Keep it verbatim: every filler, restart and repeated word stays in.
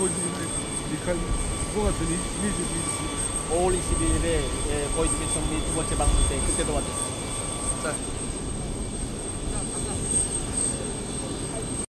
고がつにじゅうにち 오월 이십일에 예, 고이즈미 총리 두 번째 방문 때 그때도 왔었습니다. 자